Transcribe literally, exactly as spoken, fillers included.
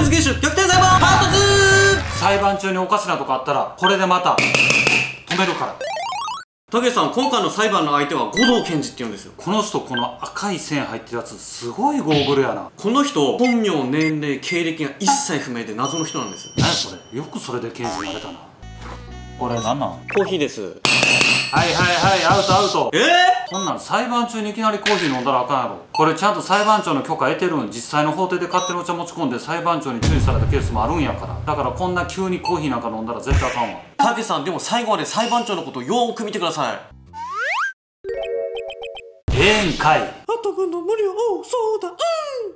ズ厳守逆転裁判パートツー。 裁判中におかしなとこあったらこれでまた止めるから。 たけしさん、今回の裁判の相手は護道検事って言うんですよ。 この人、この赤い線入ってるやつすごいゴーグルやな。 この人、本名、年齢、経歴が一切不明で謎の人なんですよ。 何やそれ、よくそれで検事になれたな。これ何なん？ コーヒーです。 はいはいはい、アウトアウト。 えー、 そんなん裁判中にいきなりコーヒー飲んだらあかんやろ。これちゃんと裁判長の許可得てるん。実際の法廷で勝手にお茶持ち込んで裁判長に注意されたケースもあるんやから。だからこんな急にコーヒーなんか飲んだら絶対あかんわ。 たけしさん、でも最後まで裁判長のことをよーく見てください。 ええんかい。 あと分の無料、そうだ、うん